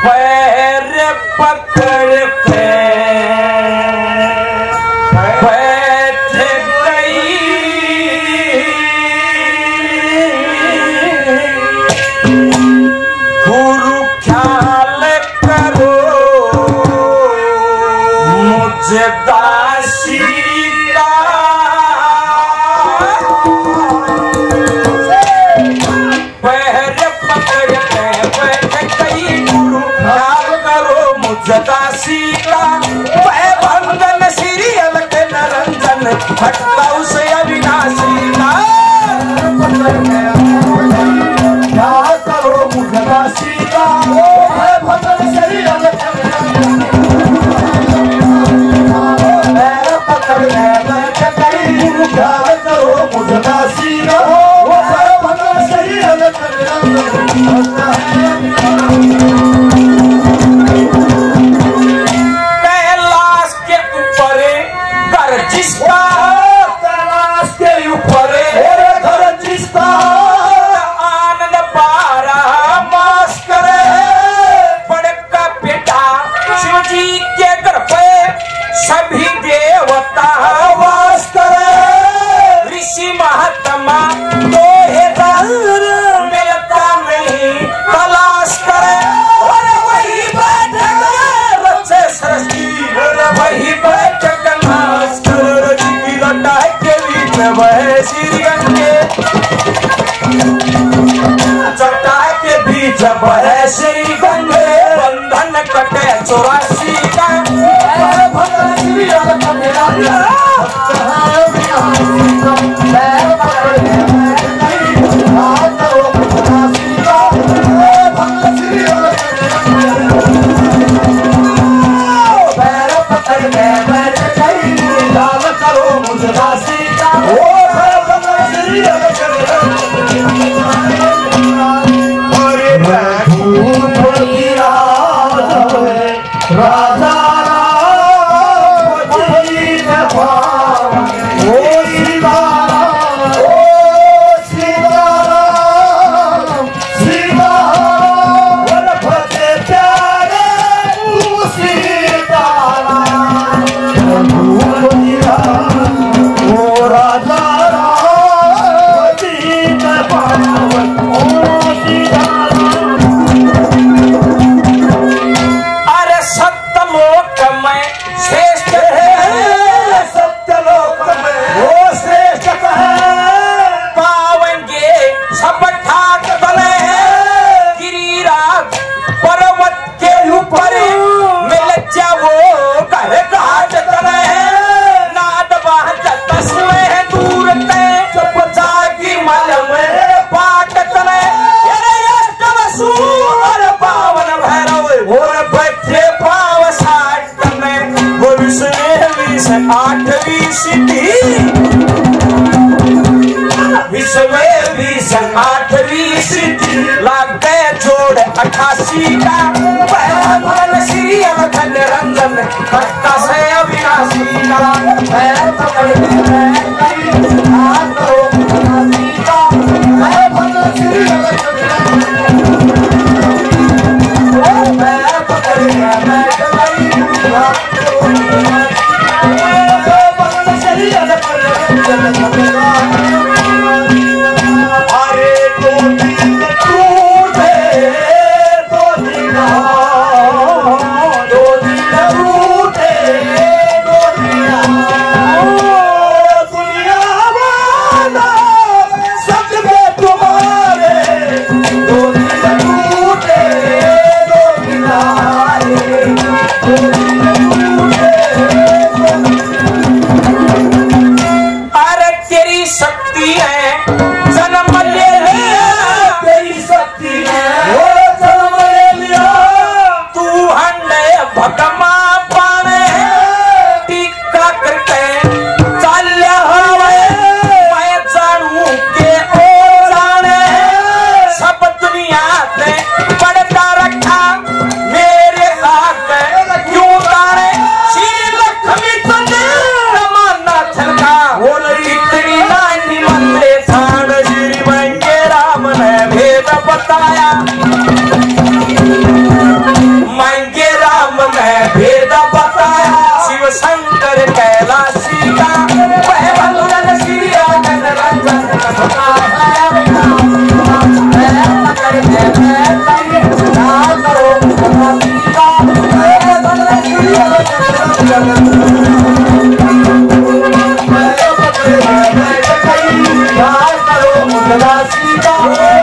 पैर पकड़ के बैठ गई, गुरु ख्याल करो मुझे दासी का, पैर पकड़ के बैठ गई, गुरु ख्याल करो मुझे दासी का। वह बंधन सीरियल के निरंजन हटता उसे अविनाशी का, ख्याल करो मुझे दासी का। वह बंधन सीरियल के पैर पकड़ के बैठ गई, गुरु ख्याल करो मुझे दासी का। वह बंधन सीरियल के कैलाश के ऊपर घर जिसका, कैलाश के ऊपर घर जिसका, आनंद पारा मास करे। बड़का बेटा शिव जी के घर पे सभी देवता वास करे। ऋषि महात्मा तो मिलता नहीं तलाश करे। और वही बैठक रचे सरस्वती, वही बैठक नाश कर रची की लटा के बीच में वह श्री गंगे, चट्टा के बीच वह श्री गंगे। बंधन कटे 84 का, बंधन सीरियल के पैर पकड़ के बैठ गई, ख्याल करो मुझे दासी का। बंधन सीरियल के पैर पकड़ के बैठ गई, ख्याल करो मुझे दासी का। बंधन सीरियल के राजा आठवीं सिद्धि, विश्व आठवीं सिद्धि लागे जोड़ 88 का। भगवान श्री अवधन निरंजन भक्ता से अविनाशी का, पैर पकड़ के बैठ गई, ख्याल करो मुझे दासी का। भगवान श्री अवधन पैर पकड़ के बैठ गई, ख्याल करो मुझे दासी का। अरे दो दिन टूटे, दो दिन टूटे, दुनिया वाला सच में तुम्हारे। दो दिन पकड़े बैठ गई, क्या करो मुझदा सीता